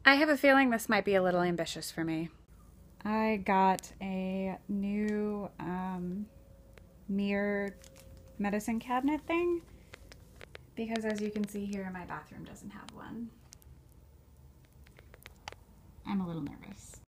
I have a feeling this might be a little ambitious for me. I got a new mirror medicine cabinet thing because, as you can see here, my bathroom doesn't have one. I'm a little nervous.